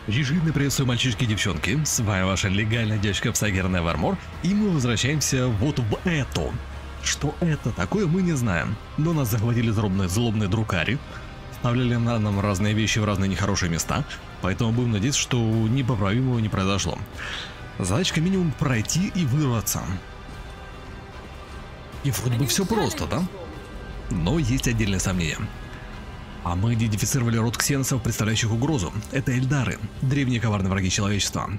Ежегодно приветствую, мальчишки и девчонки, с вами ваша легальная девочка Psyker Nevermore, и мы возвращаемся вот в эту. Что это такое, мы не знаем, но нас захватили злобные друкари, вставляли на нам разные вещи в разные нехорошие места, поэтому будем надеяться, что непоправимого не произошло. Задачка минимум пройти и вырваться. И вроде бы все просто, да? Но есть отдельные сомнения. А мы идентифицировали род ксеносов, представляющих угрозу. Это эльдары, древние коварные враги человечества.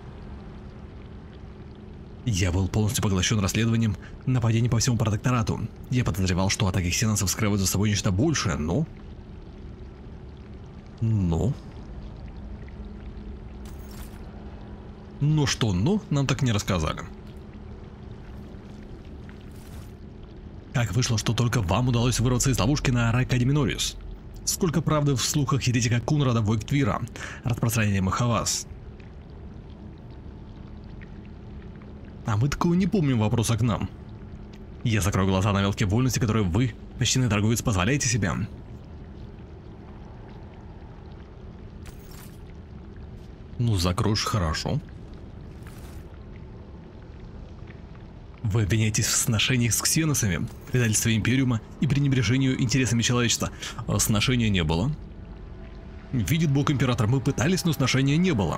Я был полностью поглощен расследованием нападений по всему протекторату. Я подозревал, что атаки ксеносов скрывают за собой нечто большее, но... Но что «но» нам так не рассказали. Как вышло, что только вам удалось вырваться из ловушки на Аркаде Минориус? Сколько правды в слухах еретика Кунрада Войктвира, распространяемых о вас? А мы такого не помним вопроса к нам. Я закрою глаза на мелкие вольности, которые вы, почтенный торговец, позволяете себе. Ну, закроешь, хорошо. Вы обвиняетесь в сношениях с ксеносами, предательстве Империума и пренебрежению интересами человечества. Сношения не было. Видит Бог Император, мы пытались, но сношения не было.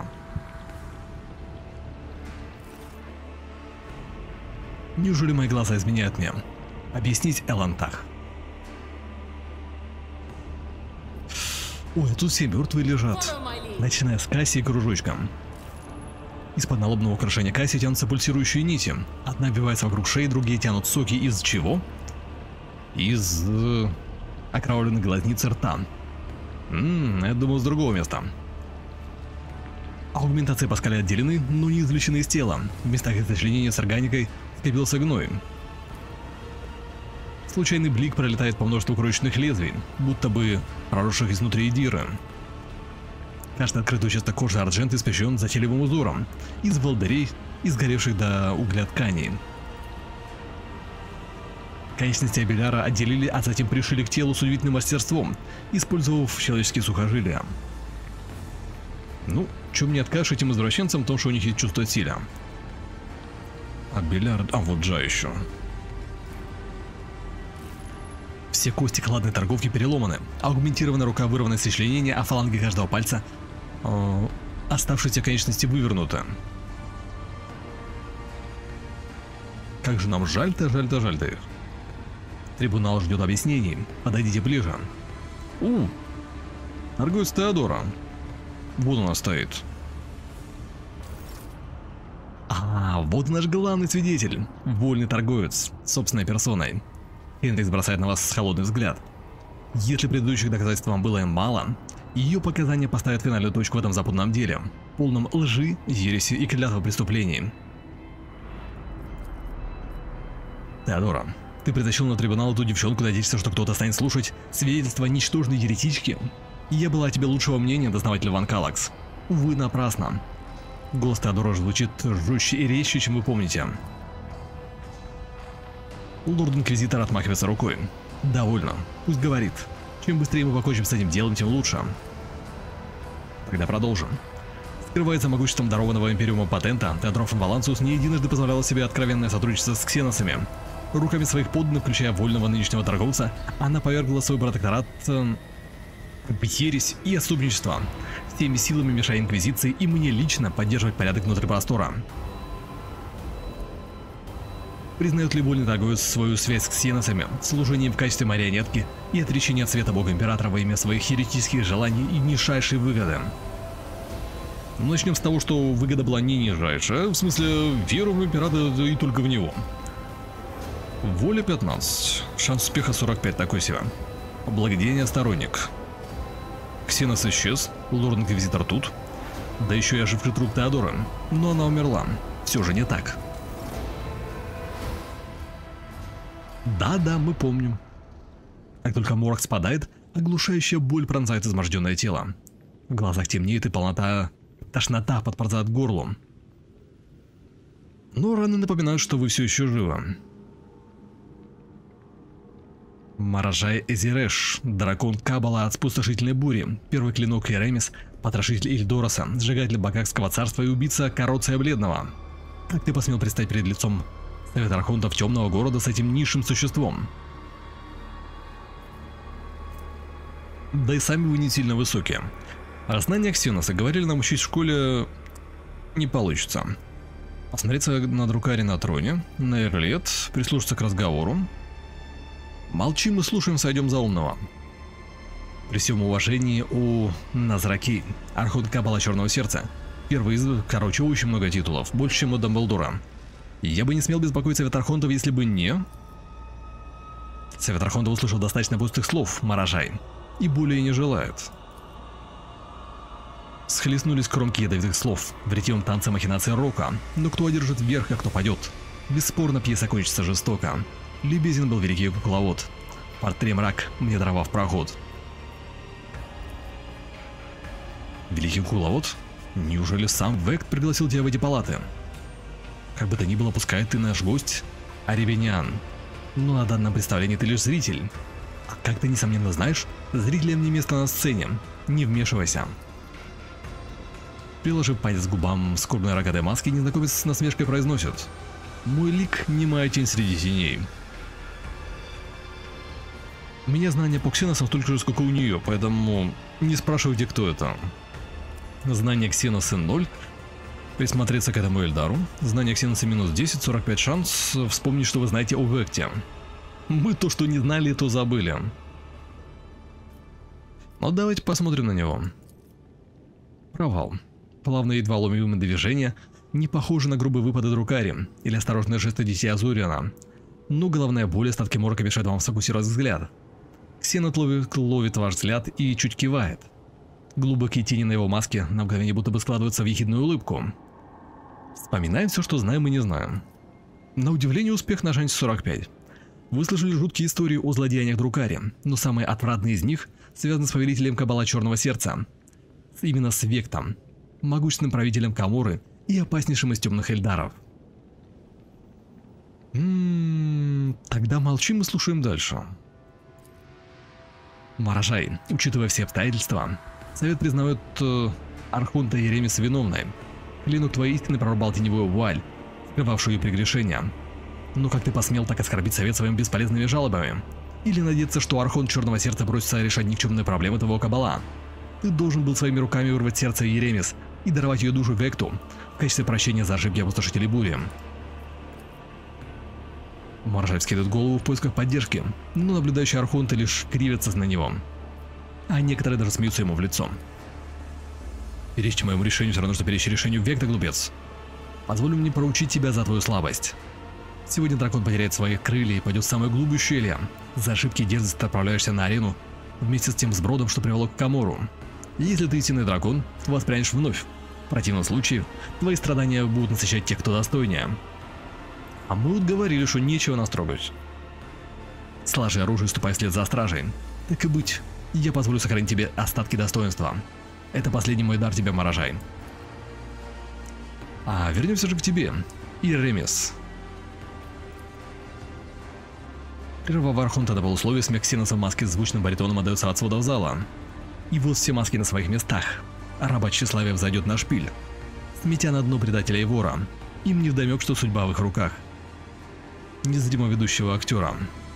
Неужели мои глаза изменяют мне? Объяснить Элантах. Ой, тут все мертвые лежат, начиная с Кассии кружочком. Из-под налобного украшения Кассии тянутся пульсирующие нити. Одна обвивается вокруг шеи, другие тянут соки из чего? Из окровавленных глазниц рта. Я думал, с другого места. Аугментации Паскаля отделены, но не извлечены из тела. В местах их сочленения с органикой скопился гной. Случайный блик пролетает по множеству крошечных лезвий, будто бы проросших изнутри диры. Каждый открытый участок кожи Арджент испещрен затейливым узором из волдырей и сгоревших до угля тканей. Конечности Абеляра отделили, а затем пришили к телу с удивительным мастерством, использовав человеческие сухожилия. Ну, чем не откажешь этим извращенцам, в том, что у них есть чувство стиля. Абеляр... А вот Джа еще. Все кости кладной торговки переломаны, аугментированная рука вырвана из сочленения, а фаланги каждого пальца... оставшиеся конечности вывернуты. Как же нам жаль-то их. Трибунал ждет объяснений. Подойдите ближе. Торговец Теодора. Вот она стоит. Вот наш главный свидетель. Вольный торговец, собственной персоной. Хендрикс бросает на вас холодный взгляд. Если предыдущих доказательств вам было мало, ее показания поставят финальную точку в этом запутанном деле, полном лжи, ереси и клятва преступлений. Теодора, ты притащил на трибунал эту девчонку, надеешься, что кто-то станет слушать свидетельства ничтожной еретички? Я была о тебе лучшего мнения, дознаватель Ван Калакс. Увы, напрасно. Голос Теодора звучит жестче и резче, чем вы помните. Лорд-инквизитор отмахивается рукой. Довольно, пусть говорит. Чем быстрее мы покончим с этим делом, тем лучше. Тогда продолжим. Скрываясь за могуществом дарованного Империума патента, Теодор фон Валансиус не единожды позволяла себе откровенное сотрудничество с ксеносами. Руками своих подданных, включая вольного нынешнего торговца, она повергла свой протекторат в ересь и отступничество, всеми силами мешая Инквизиции и мне лично поддерживать порядок внутри простора. Признает ли вольный торговец свою связь с ксеносами, служением в качестве марионетки и отречение от света Бога Императора во имя своих еретических желаний и нижайшей выгоды? Начнем с того, что выгода была не нижайшая, в смысле веру в Императора и только в него. Воля 15, шанс успеха 45, такой себе. Благодеяние сторонник. Ксенос исчез, лорд-инквизитор тут. Да еще и оживший труп Теодора, но она умерла. Все же не так. Да, мы помним. Как только морок спадает, оглушающая боль пронзает изможденное тело. В глазах темнеет и тошнота подползает к горлу. Но раны напоминают, что вы все еще живы. Маражай Эзереш, дракон Кабала от спустошительной бури, первый клинок Иеремис, потрошитель Ильдороса, сжигатель Багакского царства и убийца Короция Бледного. Как ты посмел предстать перед лицом Совета Архонтов Темного Города с этим низшим существом? Да и сами вы не сильно высокие. А знания Ксеноса говорили нам учить в школе не получится. Посмотреться на Друкари на троне, на Эрлет, прислушаться к разговору. Молчим и слушаем, сойдем за умного. При всем уважении у Назраки, Архонт Кабала Черного Сердца, первый из, очень много титулов, больше, чем у Дамблдора. Я бы не смел беспокоить Совет Архонтов, если бы не... Совет Архонтов услышал достаточно пустых слов, Маражай, и более не желает. Схлестнулись кромки ядовитых слов в ретивом танце махинации Рока, но кто одержит верх, а кто падет? Бесспорно, пьеса кончится жестоко. Любезен был великий кукловод. Портрет мрак, мне дрова в проход. Великий кукловод? Неужели сам Вект пригласил тебя в эти палаты? Как бы то ни было, пускай ты наш гость, Аребинян. Но на данном представлении ты лишь зритель. А как ты несомненно знаешь, зрителям не место на сцене. Не вмешивайся. Приложив палец к губам скорбной рогатой маски, незнакомец с насмешкой произносит: «Мой лик — немая тень среди теней». У меня знания по Ксеносам столько же, сколько у нее, поэтому не спрашивайте, кто это. Знание Ксеноса 0. Присмотреться к этому Эльдару. Знание Ксеноса минус 10, 45 шанс вспомнить, что вы знаете о Векте. Мы то, что не знали, то забыли. Но давайте посмотрим на него. Провал. Плавные едва ломимые движения, не похожи на грубые выпады Друкари или осторожные жесты детей Азуриана. Но головная боль, остатки морока мешают вам сфокусировать взгляд. Ксенот ловит ваш взгляд и чуть кивает. Глубокие тени на его маске на мгновение будто бы складываются в ехидную улыбку. Вспоминаем все, что знаем и не знаем. На удивление, успех на шансе 45. Вы слышали жуткие истории о злодеяниях Друкари, но самые отвратные из них связаны с повелителем Кабала Черного Сердца. Именно с Вектом, могущественным правителем Каморы и опаснейшим из темных эльдаров. Тогда молчим и слушаем дальше. Маражай, учитывая все обстоятельства, Совет признает Архонта Иеремиса виновной. Клинок твоей истины прорубал теневую вуаль, скрывавшую ее прегрешения. Но как ты посмел так оскорбить Совет своими бесполезными жалобами? Или надеяться, что Архонт Черного Сердца бросится решать никчемные проблемы твоего Кабала? Ты должен был своими руками вырвать сердце Иеремис и даровать ее душу Векту в качестве прощения за ошибки опустошителей бури. Маражай вскидывает голову в поисках поддержки, но наблюдающие архонты лишь кривятся на него, а некоторые даже смеются ему в лицо. Перечь моему решению все равно, что перечь решению Векта, глупец. Позволь мне проучить тебя за твою слабость. Сегодня дракон потеряет свои крылья и пойдет в самое глубокое ущелье. За ошибки и дерзость ты отправляешься на арену вместе с тем сбродом, что привело к Камору. Если ты истинный дракон, то воспрянешь вновь. В противном случае, твои страдания будут насыщать тех, кто достойнее. А мы вот говорили, что нечего нас трогать. Сложи оружие и ступай вслед за стражей. Так и быть, я позволю сохранить тебе остатки достоинства. Это последний мой дар тебе, Маражай. А вернемся же к тебе, Иеремис. Прервав Архонта до полусловия, смех Ксеноса в маске с звучным баритоном отдается от сводов зала. И вот все маски на своих местах. Раба тщеславия взойдет на шпиль, сметя на дно предателя и вора. Им невдомек, что судьба в их руках. Незримо ведущего актера.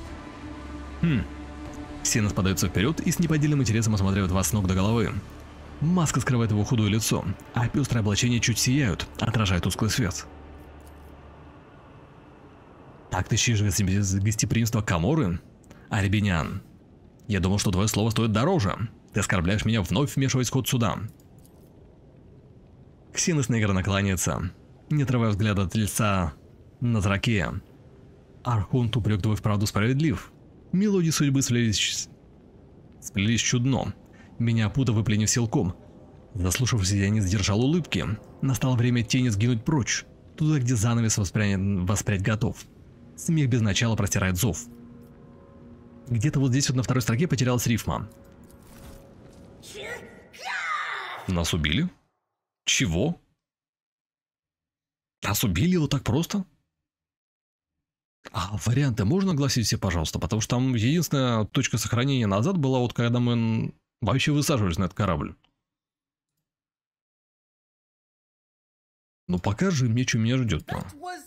Ксенос подается вперед и с неподдельным интересом осматривает вас с ног до головы. Маска скрывает его худое лицо, а пестрые облачения чуть сияют, отражая тусклый свет. Так ты ищешь гостеприимство Каморы? Аребинян, я думал, что твое слово стоит дороже. Ты оскорбляешь меня, вновь вмешиваясь в ход суда. Ксенос наигранно кланяется, не отрывая взгляда от лица Назракея. Архонт упрек твой вправду справедлив. Мелодии судьбы сплелись чудно. Меня опутав и пленив силком. Заслушавшись, я не сдержал улыбки. Настало время тени сгинуть прочь, туда, где занавес воспрять готов. Смех без начала простирает зов. Где-то вот здесь вот на второй строке потерялась рифма. Нас убили? Чего? Нас убили вот так просто? А варианты можно огласить все, пожалуйста? Потому что там единственная точка сохранения назад была вот когда мы вообще высаживались на этот корабль. Ну покажи мне, что меня ждет-то.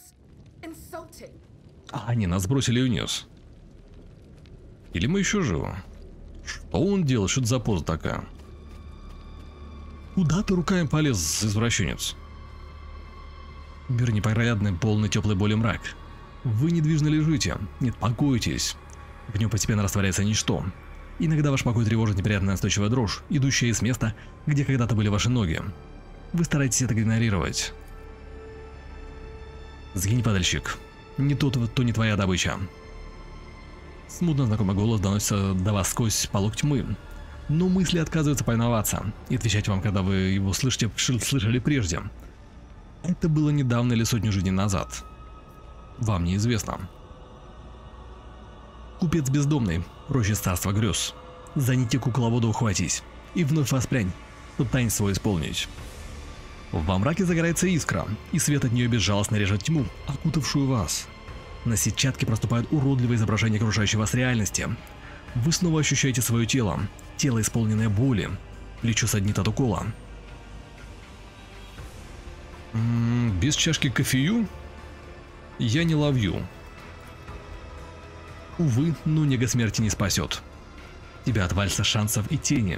А, не, нас бросили вниз. Или мы еще живы? Что он делает? Что это за поза такая? Куда ты руками полез, извращенец? Мир непроглядный, полный теплой боли мрак. Вы недвижно лежите, нет, покойтесь. В нем постепенно растворяется ничто. Иногда ваш покой тревожит неприятная настойчивая дрожь, идущая из места, где когда-то были ваши ноги. Вы стараетесь это игнорировать. Сгинь, падальщик. Не тот, то не твоя добыча. Смутно знакомый голос доносится до вас сквозь полог тьмы. Но мысли отказываются повиноваться и отвечать вам, когда вы его слышали прежде. Это было недавно или сотню жизней назад. Вам неизвестно. Купец бездомный, прочь царства грез. За нити кукловода ухватись и вновь воспрянь, чтобы танец свой исполнить. Во мраке загорается искра, и свет от нее безжалостно режет тьму, окутавшую вас. На сетчатке проступают уродливые изображения окружающей вас реальности. Вы снова ощущаете свое тело, тело, исполненное боли, плечо саднит от укола. Без чашки кофею я не ловью. Увы, но нега смерти не спасет. Тебя от вальса шансов и тени.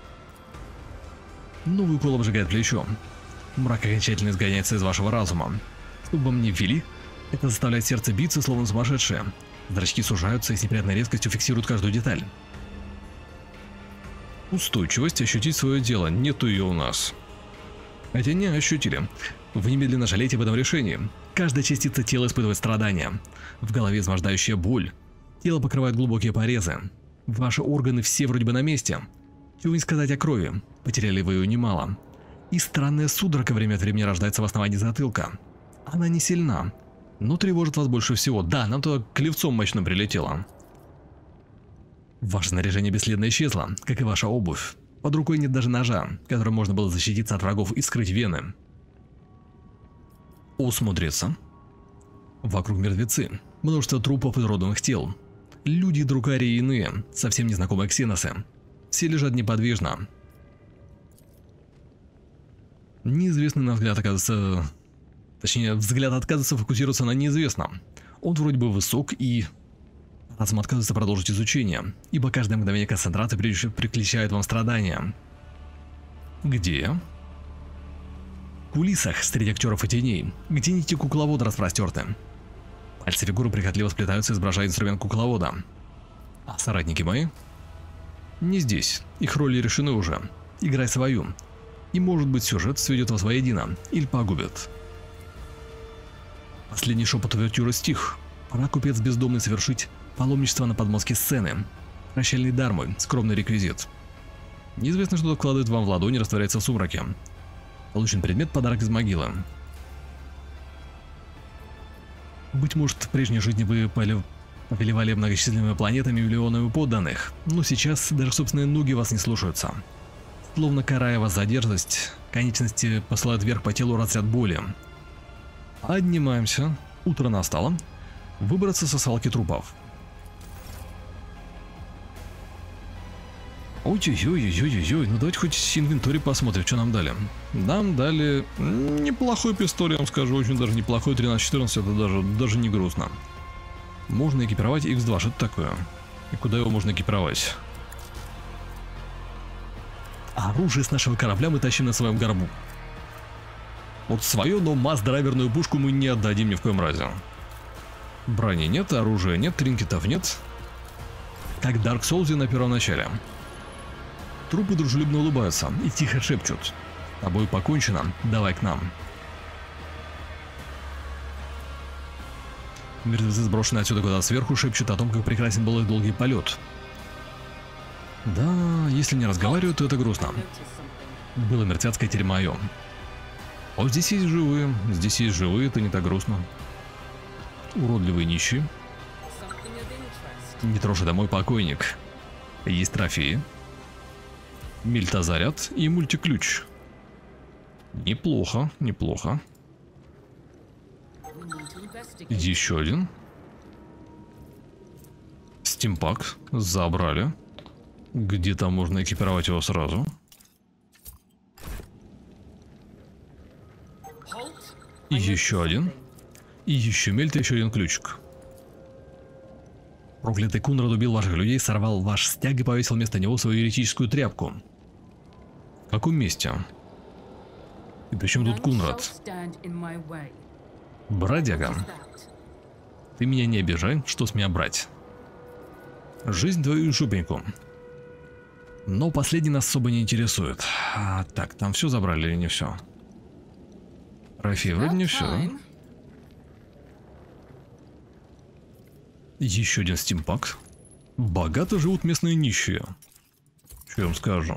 Новый укол обжигает плечо. Мрак окончательно изгоняется из вашего разума. Чтобы вам не ввели, это заставляет сердце биться, словно сумасшедшее. Зрачки сужаются и с неприятной резкостью фиксируют каждую деталь. Устойчивость ощутить свое дело, нету ее у нас. Хотя не ощутили. Вы немедленно жалеете об этом решении. Каждая частица тела испытывает страдания. В голове измождающая боль. Тело покрывает глубокие порезы. Ваши органы все вроде бы на месте. Чего не сказать о крови. Потеряли вы ее немало. И странная судорога время от времени рождается в основании затылка. Она не сильна, но тревожит вас больше всего. Да, нам туда клевцом мощно прилетело. Ваше снаряжение бесследно исчезло, как и ваша обувь. Под рукой нет даже ножа, которым можно было защититься от врагов и скрыть вены. Усмотреться. Вокруг мертвецы. Множество трупов и изуродованных тел. Люди, друкари и иные, совсем незнакомые ксеносы. Все лежат неподвижно. Неизвестный на взгляд оказывается... Точнее, взгляд отказывается фокусироваться на неизвестном. Он вроде бы высок и... Разум отказывается продолжить изучение, ибо каждое мгновение концентрации приключает вам страдания. Где? В кулисах среди актеров и теней, где нити кукловода распростерты. Пальцы фигуры прихотливо сплетаются, изображая инструмент кукловода. А соратники мои? Не здесь, их роли решены уже. Играй свою. И может быть сюжет сведет вас воедино или погубит. Последний шепот увертюры стих. Пора, купец бездомный, совершить паломничество на подмостке сцены. Прощальный дар мой, скромный реквизит. Неизвестно, что вкладывает вам в ладони, растворяется в сумраке. Получен предмет, подарок из могилы. Быть может, в прежней жизни вы повелевали многочисленными планетами и миллионами подданных, но сейчас даже собственные ноги вас не слушаются. Словно карая вас за дерзость, конечности посылают вверх по телу разряд боли. Поднимаемся. Утро настало. Выбраться со свалки трупов. Ой-ой-ой-ой-ой-ой, ну давайте хоть инвентарь посмотрим, что нам дали. Нам дали неплохой пистолет, я вам скажу, очень даже неплохой, 13-14, это даже не грустно. Можно экипировать X2, что это такое? И куда его можно экипировать? Оружие с нашего корабля мы тащим на своем горбу. Вот свое, но масс-драйверную пушку мы не отдадим ни в коем разе. Брони нет, оружия нет, тринкетов нет. Как в Dark Souls на первом начале. Трупы дружелюбно улыбаются и тихо шепчут: «С тобой покончено, давай к нам». Мертвецы, сброшенные отсюда куда-то сверху, шепчут о том, как прекрасен был их долгий полет. Да, если не разговаривают, то это грустно. Было мертвецкое термоем. О, здесь есть живые, это не так грустно. Уродливые нищие. Не трожь, это мой покойник. Есть трофеи. Мельтозаряд и мультиключ. Неплохо, неплохо. Еще один. Стимпак. Забрали. Где-то можно экипировать его сразу. И еще один. И еще мельта, еще один ключик. Проклятый Кунрад убил ваших людей, сорвал ваш стяг и повесил вместо него свою еретическую тряпку. В каком месте? И при чем тут Кунрад? Бродяга. Ты меня не обижай, что с меня брать? Жизнь твою шупеньку. Но последний нас особо не интересует. Так, там все забрали или не все? Рафи, вроде не все, да? Еще один стимпак. Богато живут местные нищие. Что я вам скажу?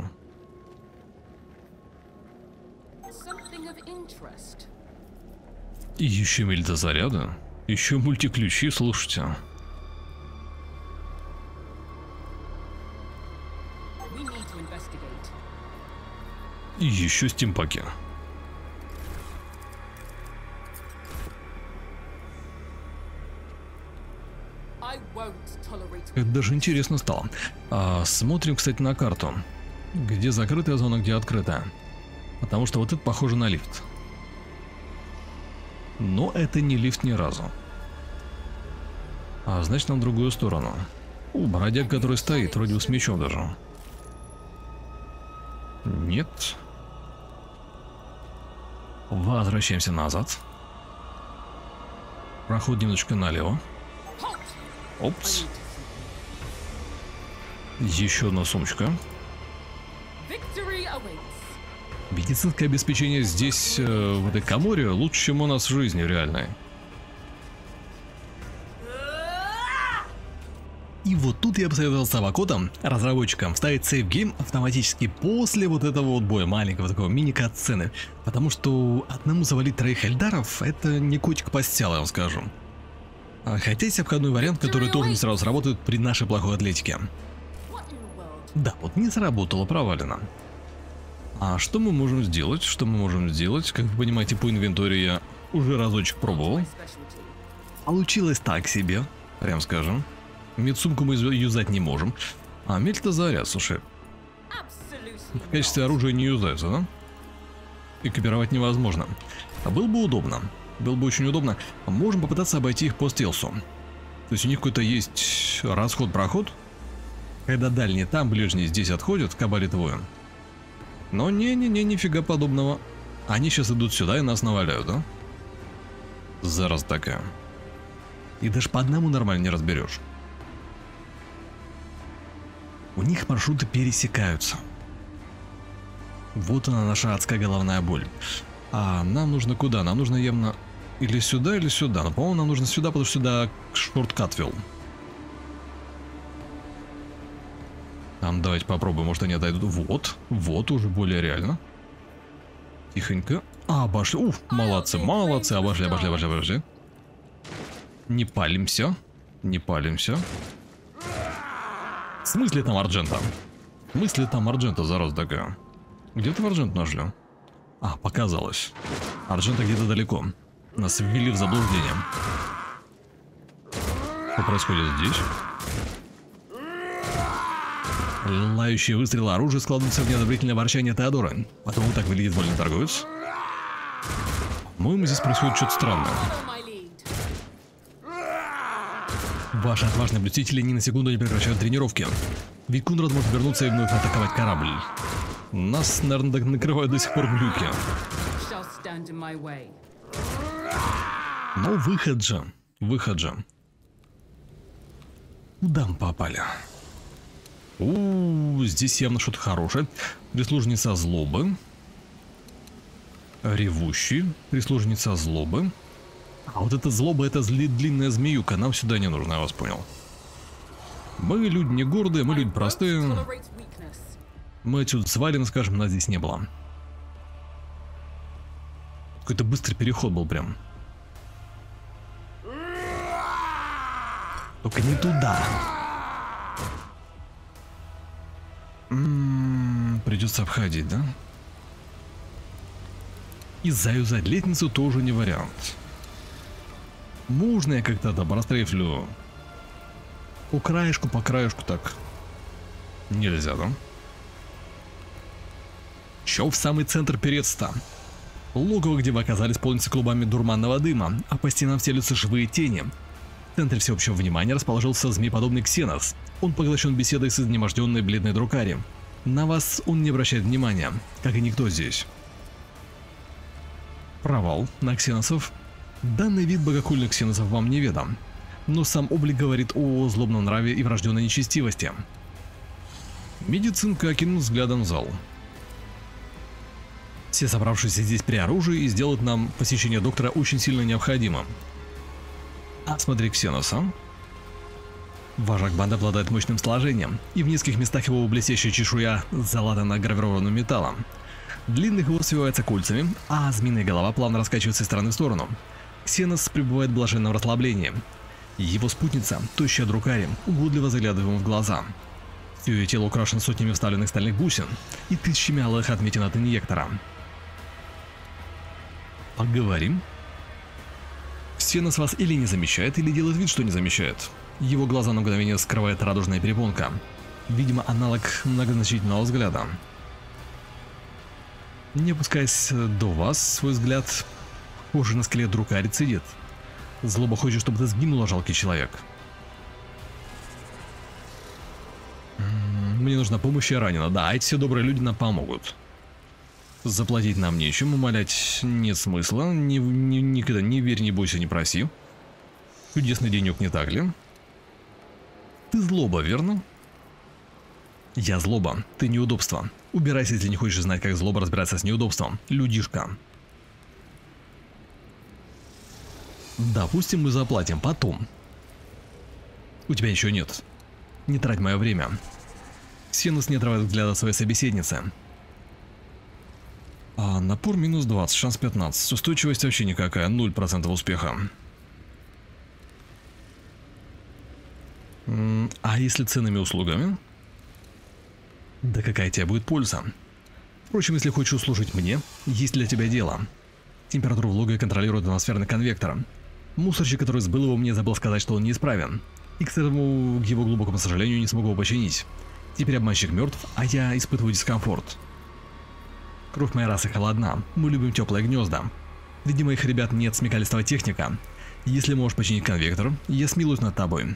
И еще мельта заряда. Еще мультиключи, слушайте. И еще стимпаки. Это даже интересно стало. Смотрим, кстати, на карту. Где закрытая зона, где открытая. Потому что вот это похоже на лифт. Но это не лифт ни разу. Значит, на другую сторону. Бродяг, который стоит, вроде бы с мечом даже. Нет. Возвращаемся назад. Проход немножечко налево. Опс. Еще одна сумочка. Медицинское обеспечение здесь, в этой Каморе, лучше, чем у нас в жизни реальной. И вот тут я посоветовал Савакотам, разработчикам, вставить сейфгейм автоматически после вот этого вот боя, маленького такого мини-кат-сцены. Потому что одному завалить 3 эльдаров — это не котик постял, я вам скажу. Хотя есть обходной вариант, который тоже не сразу сработает при нашей плохой атлетике. Да, вот не сработало, провалено. А что мы можем сделать? Что мы можем сделать? Как вы понимаете, по инвентарю я уже разочек пробовал. Получилось так себе, прям скажем. Медсумку мы юзать не можем. А мельта заряд, слушай. В качестве оружия не юзается, да? Экипировать невозможно. А было бы удобно. Было бы очень удобно. Можем попытаться обойти их по стелсу. То есть у них какой-то есть расход-проход. Когда дальние там, ближние здесь отходят, кабалит воин. Но не-не-не, нифига подобного. Они сейчас идут сюда и нас наваляют, да? Зараз такая. И даже по одному нормально не разберешь. У них маршруты пересекаются. Вот она, наша адская головная боль. А нам нужно куда? Нам нужно явно или сюда, или сюда. Но, по-моему, нам нужно сюда, потому что сюда шорткат вел. Там давайте попробуем, может они отойдут. Вот уже более реально. Тихонько. Обошли. Уф, молодцы, молодцы, обошли. Не палимся. Не палимся. В смысле там Арджента? В смысле там Арджента, зараза такая? Где-то Арджент нашли. Показалось. Арджента где-то далеко. Нас ввели в заблуждение. Что происходит здесь? Лающие выстрелы оружия складываются в неодобрительное ворчание Теодора. Потому так выглядит вольный торговец. По-моему, здесь происходит что-то странное. Ваши отважные блюстители ни на секунду не прекращают тренировки. Ведь Кунрад может вернуться и вновь атаковать корабль. Нас, наверное, накрывают до сих пор глюки. Но выход же. Выход же. Куда мы попали? Здесь явно что-то хорошее. Прислужница злобы. Ревущий. Прислужница злобы. А вот эта злоба, это длинная змеюка. Нам сюда не нужно, я вас понял. Мы люди не гордые, мы люди простые. Мы отсюда свалим, скажем, нас здесь не было. Какой-то быстрый переход был прям. Только не туда. Придется обходить, да? И заюзать лестницу тоже не вариант. Можно я как-то там растрефлю По краешку так. Нельзя, да? Чё в самый центр перец-то? Логово, где вы оказались, полнится клубами дурманного дыма, а по стенам стелются живые тени. В центре всеобщего внимания расположился змееподобный Ксенос. Он поглощен беседой с изнеможденной бледной Друкари. На вас он не обращает внимания, как и никто здесь. Провал на ксеносов. Данный вид богохульных ксеносов вам неведом, но сам облик говорит о злобном нраве и врожденной нечестивости. Медицинка окинул взглядом зал. Все собравшиеся здесь при оружии и сделают нам посещение доктора очень сильно необходимо. Осмотри ксеноса. Вожак банды обладает мощным сложением, и в нескольких местах его блестящая чешуя залатана гравированным металлом. Длинный хвост свивается кольцами, а змеиная голова плавно раскачивается из стороны в сторону. Ксенос пребывает в блаженном расслаблении. Его спутница, тощая Друкари, угодливо заглядывает ему в глаза. Все ее тело украшено сотнями вставленных стальных бусин и тысячами алых отметин от инъектора. Поговорим. Ксенос вас или не замечает, или делает вид, что не замечает. Его глаза на мгновение скрывает радужная перепонка. Видимо, аналог многозначительного взгляда. Не опускаясь до вас, свой взгляд, похожий на скелет Друкари, цедит. Злоба хочет, чтобы ты сгинула, жалкий человек. Мне нужна помощь, я ранена. Да, эти все добрые люди нам помогут. Заплатить нам нечем, умолять нет смысла. Никогда не верь, не бойся, не проси. Чудесный денек, не так ли? Ты злоба, верно? Я злоба, ты неудобство. Убирайся, если не хочешь знать, как злоба разбирается с неудобством. Людишка. Допустим, мы заплатим потом. У тебя ничего нет. Не трать мое время. Ксенос не отрывает взгляда от своей собеседницы. Напор минус 20, шанс 15. Устойчивость вообще никакая, 0% успеха. А если ценными услугами? Да какая тебе будет польза? Впрочем, если хочешь услужить мне, есть для тебя дело. Температуру в логове контролирует атмосферный конвектор. Мусорщик, который сбыл его, мне забыл сказать, что он неисправен. И к его глубокому сожалению не смогу его починить. Теперь обманщик мертв, а я испытываю дискомфорт. Кровь моей расы холодна, мы любим теплые гнезда. Среди моих ребят нет смекалистого техника. Если можешь починить конвектор, я смилуюсь над тобой.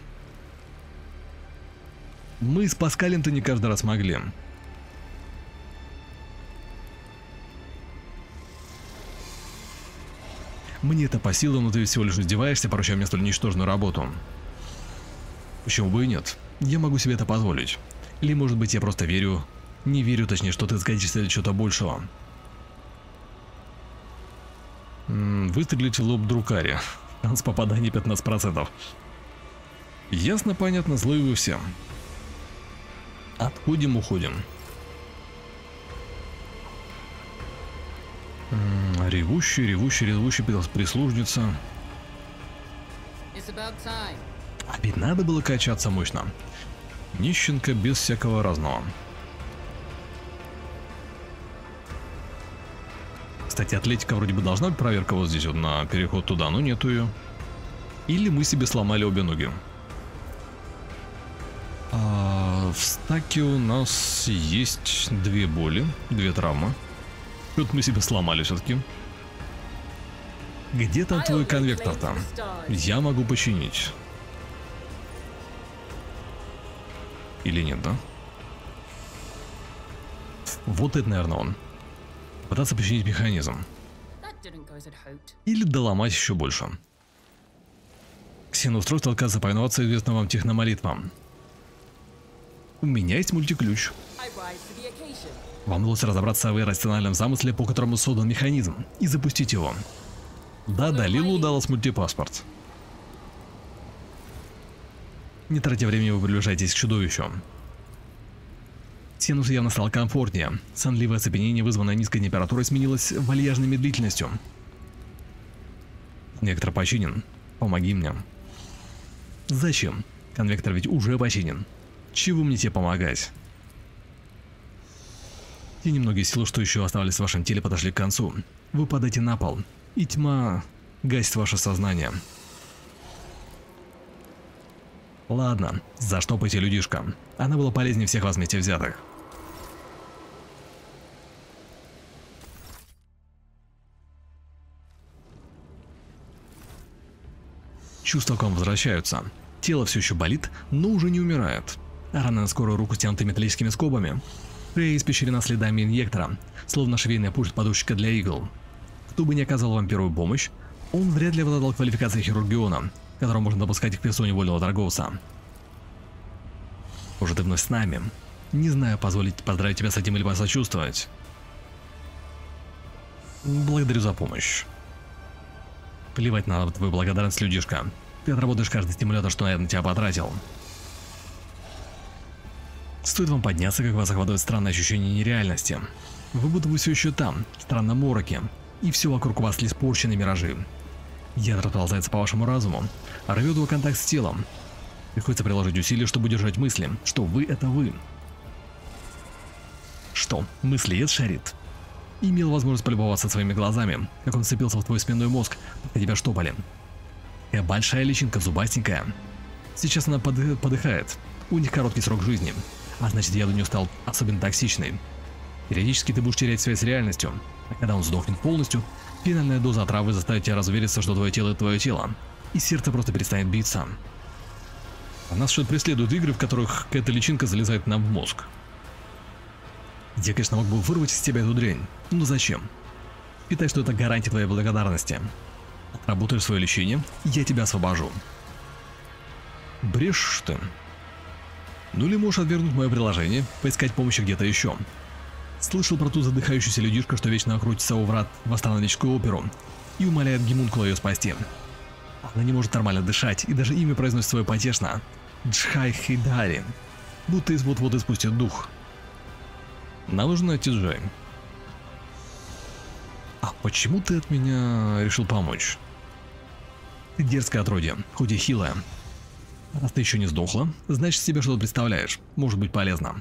Мы с Паскалем-то не каждый раз могли. Мне это по силам, но ты всего лишь издеваешься, поручая мне столь ничтожную работу. Почему бы и нет? Я могу себе это позволить. Или может быть я просто верю... Не верю, точнее, что ты сгодишься для чего-то большего. Выстрелить в лоб Друкари. Шанс попадания 15%. Ясно, понятно, злые вы все. Отходим, уходим. Ревущий прислужница. А ведь надо было качаться мощно. Нищенка без всякого разного. Кстати, атлетика вроде бы должна быть проверка вот здесь вот на переход туда, но нету ее. Или мы себе сломали обе ноги. В стаке у нас есть 2 боли, 2 травмы. Тут мы себе сломали все-таки. Где там твой конвектор-то? Я могу починить. Или нет, да? Вот это, наверное, он. Пытаться починить механизм. Или доломать еще больше. Ксеноустройство отказывается повиноваться известным вам техномолитвам. У меня есть мультиключ. Вам удалось разобраться в иррациональном замысле, по которому создан механизм, и запустить его. Да-да, Лилу удалось мультипаспорт. Не тратя времени, вы приближаетесь к чудовищу. Ксеносу явно стало комфортнее. Сонливое оцепенение, вызванное низкой температурой, сменилось вальяжной медлительностью. Конвектор починен. Помоги мне. Зачем? Конвектор ведь уже починен. Чего мне тебе помогать? Те немногие силы, что еще оставались в вашем теле, подошли к концу. Вы падаете на пол, и тьма гасит ваше сознание. Ладно, заштопайте, людишка. Она была полезнее всех вас вместе взятых. Чувства к вам возвращаются. Тело все еще болит, но уже не умирает. Рана на скорую руку стянута металлическими скобами. Шея испещрена следами инъектора, словно швейная подушечка для игл. Кто бы ни оказал вам первую помощь, он вряд ли обладал квалификацией хирургиона, которого можно допускать к персоне вольного торговца. Уже ты вновь с нами. Не знаю, поздравить тебя с этим или посочувствовать. Благодарю за помощь. Плевать на твою благодарность, людишка. Ты отработаешь каждый стимулятор, что я на тебя потратил. Стоит вам подняться, как вас охватывает странное ощущение нереальности. Вы будто бы все еще там, в странном мороке, и все вокруг вас лишь порченные миражи. Яд расползается по вашему разуму, рвет его контакт с телом. Приходится приложить усилия, чтобы удержать мысли, что вы — это вы. Что, мыслеед шарит? Имел возможность полюбоваться своими глазами, как он вцепился в твой спинной мозг, пока тебя штопали. Такая большая личинка, зубастенькая. Сейчас она подыхает. У них короткий срок жизни, а значит, яд у нее стал особенно токсичный. Периодически ты будешь терять связь с реальностью, а когда он сдохнет полностью, финальная доза отравы заставит тебя разувериться, что твое тело — это твое тело, и сердце просто перестанет биться. А нас что-то преследуют игры, в которых эта личинка залезает нам в мозг. Я, конечно, мог бы вырвать из тебя эту дрянь, но зачем? Считай, что это гарантия твоей благодарности. Отработаешь свое лечение, я тебя освобожу. Брешешь ты. Ну или можешь отвергнуть мое предложение, поискать помощи где-то еще. Слышал про ту задыхающуюся людишку, что вечно крутится у врат в астрономическую оперу и умоляет Гимункула ее спасти. Она не может нормально дышать и даже имя произносит свое потешно. Джхай Хейдари. Будто вот-вот испустит дух. Нам нужно найти Джай. А почему ты от меня решил помочь? Ты дерзкое отродье, хоть и хилое. Раз ты еще не сдохла, значит себе что-то представляешь. Может быть полезно.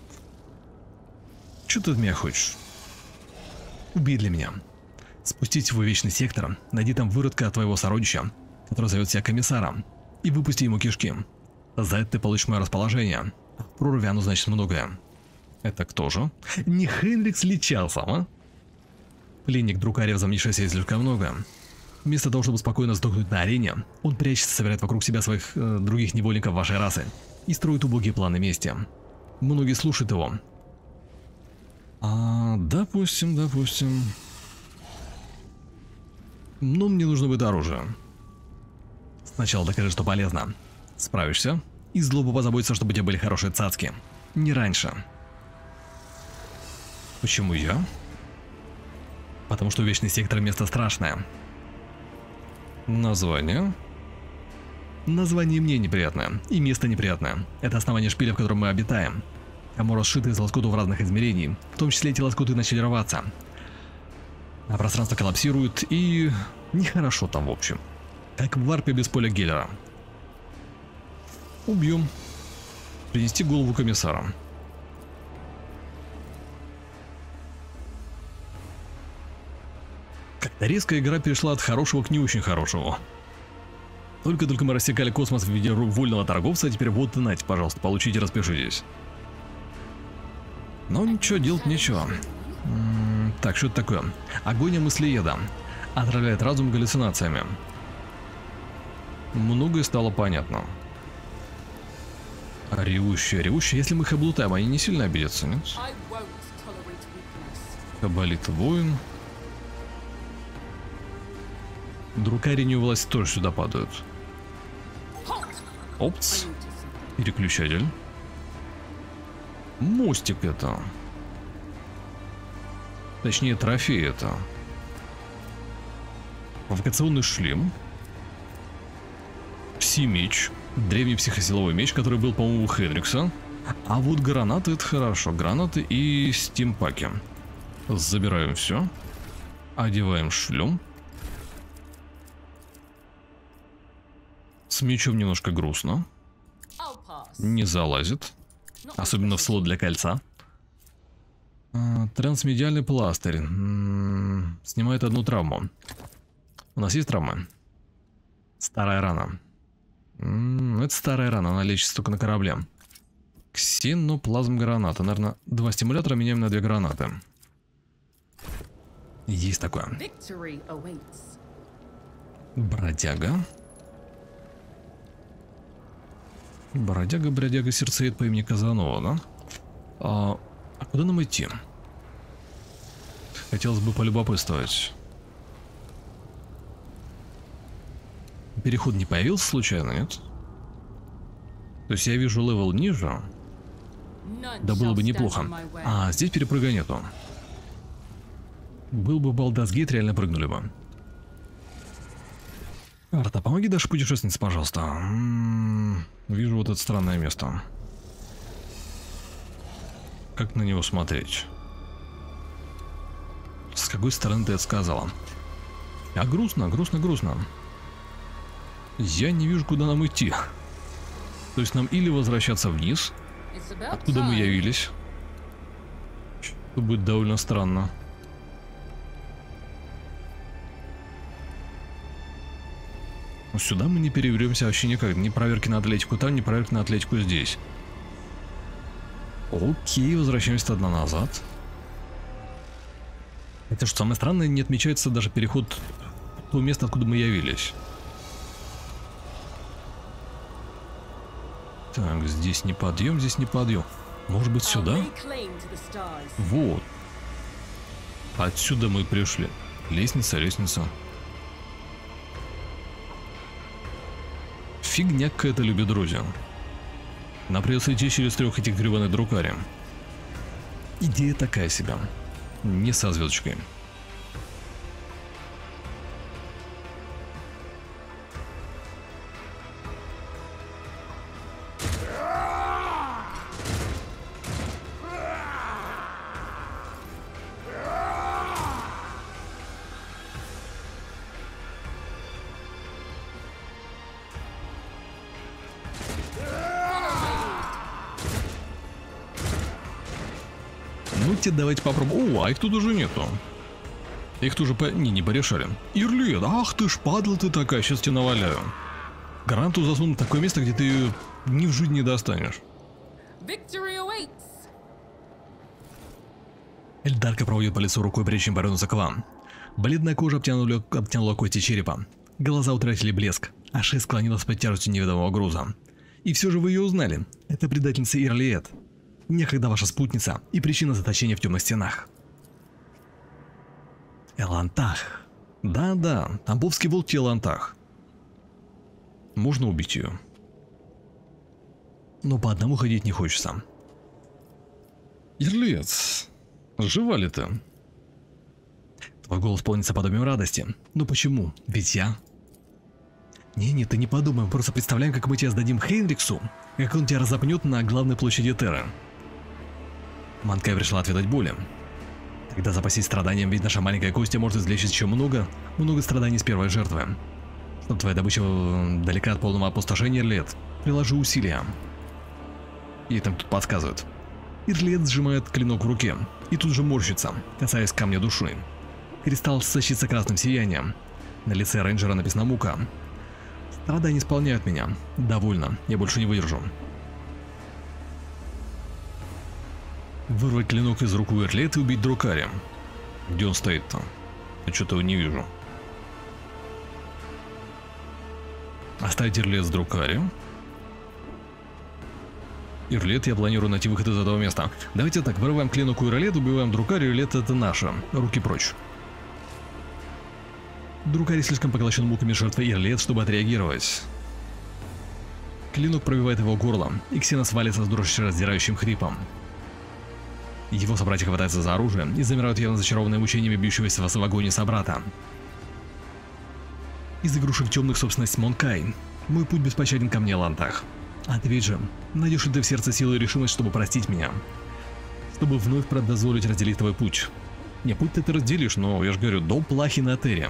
Что ты от меня хочешь? Убей для меня. Спустись в вечный сектор, найди там выродка от твоего сородича, который зовет себя комиссаром, и выпусти ему кишки. За это ты получишь мое расположение. В прорве оно значит многое. Это кто же? Не Хенрикс ли Чалсом, а? Пленник Друкария, возомнившийся слишком много. Вместо того, чтобы спокойно сдохнуть на арене, он прячется, собирает вокруг себя своих других невольников вашей расы и строит убогие планы мести. Многие слушают его. Допустим. Но мне нужно будет оружие. Сначала докажи, что полезно. Справишься, и злоба позаботится, чтобы у тебя были хорошие цацки. Не раньше. Почему я? Потому что вечный сектор — место страшное. Название? Название мне неприятное, и место неприятное. Это основание шпиля, в котором мы обитаем. Камора сшита из лоскутов разных измерений, в том числе эти лоскуты начали рваться. А пространство коллапсирует, и нехорошо там в общем. Как в варпе без поля Геллера. Убьем. Принести голову комиссара. Как-то резко игра перешла от хорошего к не очень хорошему. Только мы рассекали космос в виде рук вольного торговца, а теперь вот, нате, пожалуйста, получите, распишитесь. Но ничего, делать нечего. Так, что это такое? Агония мыслееда. Отравляет разум галлюцинациями. Многое стало понятно. Ревущие. Если мы их облутаем, они не сильно обидятся, нет? Кабалит воин. Друкариню власть тоже сюда падают. Опц. Переключатель. Мостик это. Точнее, трофей это. Провокационный шлем. Пси-меч. Древний психосиловой меч, который был, по-моему, у Хенрикса. А вот гранаты — это хорошо. Гранаты и стимпаки. Забираем все. Одеваем шлем. С мечом немножко грустно. Не залазит. Особенно в слот для кольца. Трансмедиальный пластырь. Снимает одну травму. У нас есть травмы? Старая рана. Это старая рана, она лечится только на корабле. Ксеноплазм граната. Наверное, 2 стимулятора меняем на 2 гранаты. Есть такое. Бродяга. Бродяга, сердцеед по имени Казанова, да? А куда нам идти? Хотелось бы полюбопытствовать. Переход не появился случайно, нет? То есть я вижу левел ниже. Да было бы неплохо. А, здесь перепрыга нету. Был бы Baldur's Gate, реально прыгнули бы. Карта, помоги даже путешественнице, пожалуйста. Вижу вот это странное место. Как на него смотреть? С какой стороны ты это сказала? А грустно. Я не вижу, куда нам идти. То есть нам или возвращаться вниз, откуда мы явились. Что будет довольно странно. Но сюда мы не переберемся вообще никак. Ни проверки на атлетику там, ни проверки на атлетику здесь. Окей, возвращаемся тогда назад. Это что самое странное, не отмечается даже переход в то место, откуда мы явились. Так, здесь не подъем, здесь не подъем. Может быть сюда? Вот. Отсюда мы пришли. Лестница. Фигня какая-то, любит друзья. Нам придется идти через 3 этих гребаных друкари. Идея такая себе. Не со звездочкой. Давайте попробуем. О, а их тут уже нету. Их тут уже не порешали. Ирлет, ах ты ж падла ты такая, сейчас тебя наваляю. Гранату засуну в такое место, где ты ее ни в жизни не достанешь. Эльдарка проводит по лицу рукой, прежде чем повернуться к вам. Бледная кожа обтянула кости черепа. Глаза утратили блеск, а шея склонилась под тяжестью неведомого груза. И все же вы ее узнали. Это предательница Ирлет. Некогда ваша спутница и причина заточения в темных стенах. Элантах. Да, тамбовский волк Элантах. Можно убить ее. Но по одному ходить не хочется. Ирлет, жива ли ты? Твой голос полнится подобием радости. Но почему? Ведь я... Не, ты не подумай, просто представляем, как мы тебя сдадим Хейнриксу, как он тебя разопнет на главной площади Терры. Манкай пришла отведать боли. Тогда запасись страданием, ведь наша маленькая Костя может излечить еще много страданий с первой жертвы. Чтобы твоя добыча далека от полного опустошения, Ирлет, приложи усилия. Ей там тут подсказывают. Ирлет сжимает клинок в руке и тут же морщится, касаясь камня души. Кристалл сочится красным сиянием. На лице рейнджера написана мука. Страдания исполняют меня. Довольно, я больше не выдержу. Вырвать клинок из рук Ирлет и убить Друкари. Где он стоит-то? Я что-то его не вижу. Оставить Ирлет с Друкари. Ирлет, я планирую найти выход из этого места. Давайте так, вырываем клинок у Ирлет, убиваем Друкари, Ирлет это наше. Руки прочь. Друкари слишком поглощен муками жертвы Ирлет, чтобы отреагировать. Клинок пробивает его горло, и Ксенос валится с душераздирающим хрипом. Его собратья хватаются за оружие и замирают явно зачарованные мучениями бьющегося в агонии собрата. Из игрушек темных собственность Монкай. Мой путь беспощаден ко мне, Элантах. Ответь же, найдешь ли ты в сердце силу и решимость, чтобы простить меня? Чтобы вновь дозволить разделить твой путь. Не, путь-то ты разделишь, но, я же говорю, до плахи на Терре.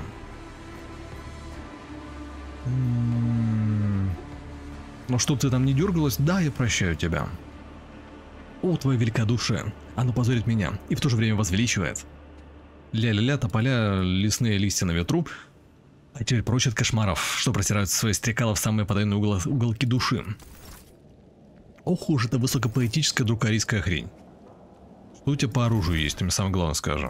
Но чтоб ты там не дергалась, да, я прощаю тебя. О, твое великодушие. Оно позорит меня и в то же время возвеличивает. Ля-ля-ля, тополя, лесные листья на ветру. А теперь прочь от кошмаров, что простираются свои стрекала в самые потайные уголки души. Ох уж это высокопоэтическая друкарийская хрень. Что у тебя по оружию есть, ты мне самое главное скажи.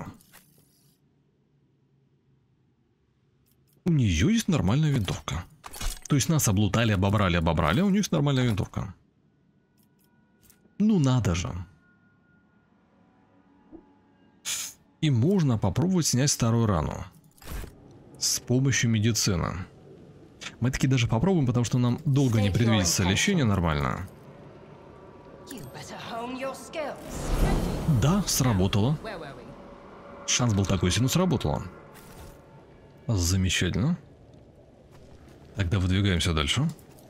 У нее есть нормальная винтовка. То есть нас облутали, обобрали, а у нее есть нормальная винтовка. Ну надо же. И можно попробовать снять старую рану. С помощью медицины. Мы таки даже попробуем, потому что нам долго не предвидится лечение нормально. Да, сработало. Шанс был такой, но сработало. Замечательно. Тогда выдвигаемся дальше.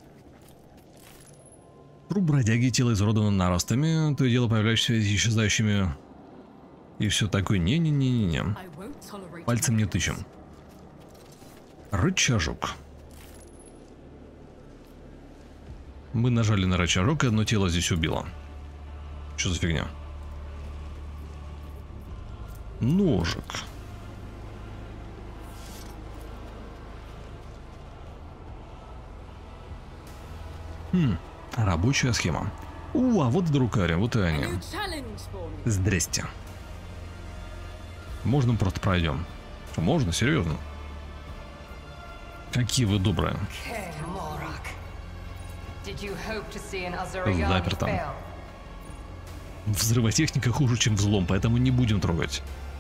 Труп бродяги, тело изуродовано наростами, то и дело появляющимися исчезающими. И все такое. Не-не-не-не-не. Пальцем не тычем. Рычажок. Мы нажали на рычажок, и одно тело здесь убило. Что за фигня? Ножик. Рабочая схема. А вот друкари, вот и они. Здрасте. Можно просто пройдем? Можно, серьезно. Какие вы добрые. Заперто. Взрывотехника хуже, чем взлом, поэтому не будем трогать.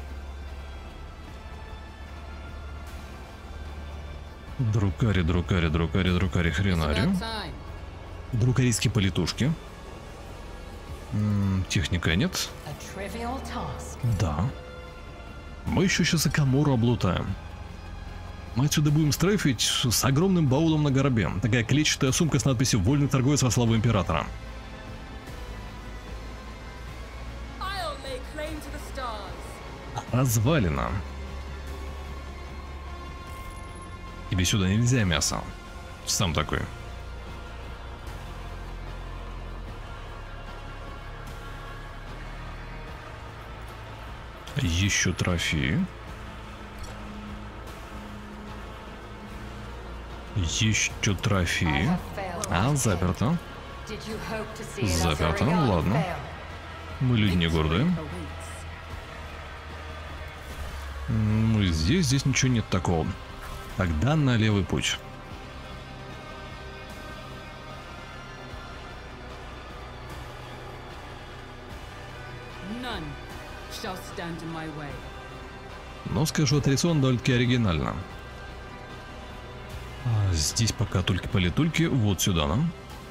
Друкари, хренари. Друкарийские политушки. Техника нет. Да. Мы еще сейчас и Камору облутаем. Мы отсюда будем стрейфить с огромным баулом на горбе. Такая клетчатая сумка с надписью «Вольный торговец во славу императора». Развалина. Тебе сюда нельзя мясо. Сам такой. Еще трофеи. Еще трофеи. Заперто. Заперто, ладно. Мы люди не гордые. Ну и здесь ничего нет такого. Тогда на левый путь. Но скажу, аттракцион довольно-таки оригинально. Здесь пока только политульки, вот сюда нам.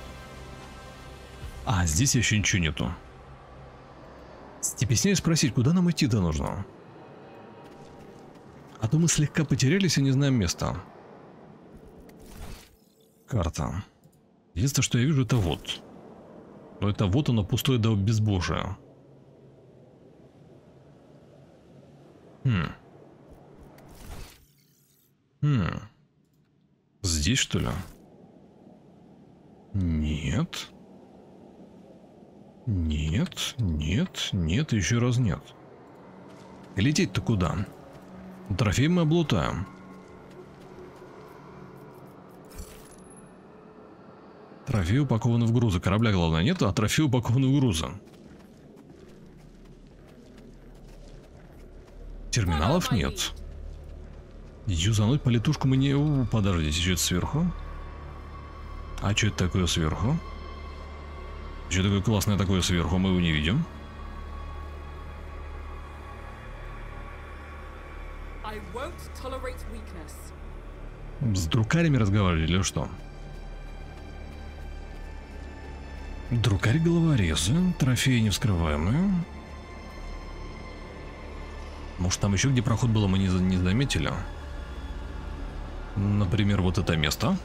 Здесь еще ничего нету. Степеснее спросить, куда нам идти-то нужно. А то мы слегка потерялись и не знаем места. Карта. Единственное, что я вижу, это вот. Но это вот оно пустое до безбожия. Здесь, что ли? Нет. Нет, нет, нет, еще раз нет. Лететь-то куда? Трофей мы облутаем. Трофей упакованы в грузы. Корабля, главное, нет, а трофей упакованы в грузы. Терминалов нет. Юзануть политушку мы не... Подождите, что это сверху? А что это такое сверху? Что такое классное такое сверху? Мы его не видим. С друкарями разговаривали или что? Друкарь-головорезы, трофеи невскрываемые. Может, там еще где проход было, мы не заметили? Например, вот это место.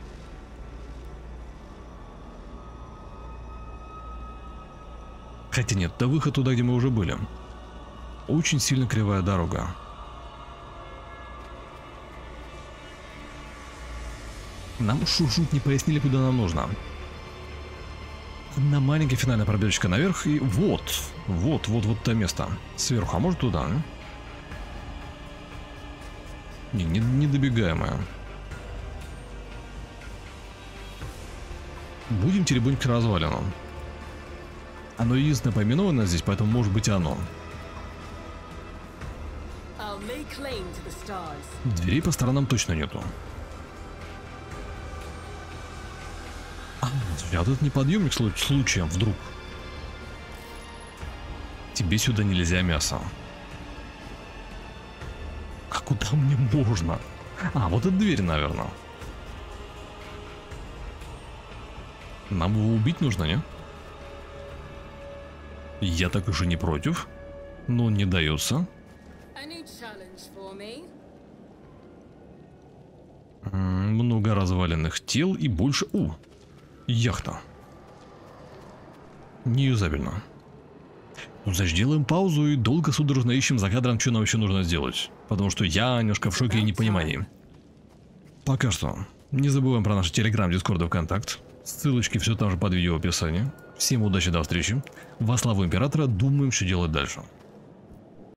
Хотя нет, это выход туда, где мы уже были. Очень сильно кривая дорога. Нам шут не пояснили, куда нам нужно. Одна маленькая финальная пробежечка наверх, и вот это место. Сверху, а может туда? Недобегаемая. Будем теребонить к развалинам. Оно единственное поименовано здесь, поэтому может быть оно. Дверей по сторонам точно нету. А вот этот неподъемник случаем вдруг. Тебе сюда нельзя мясо. А куда мне можно? А, вот эта дверь, наверное. Нам его убить нужно, не? Я так уже не против. Но он не дается. Много разваленных тел и больше... Яхта. Неюзабельно. Ну, значит, делаем паузу и долго судорожно ищем за кадром, что нам еще нужно сделать. Потому что я немножко в шоке и непонимании. Пока что. Не забываем про наш Телеграм, Дискорд и ВКонтакт. Ссылочки все там же под видео в описании. Всем удачи, до встречи. Во славу Императора, думаем, что делать дальше.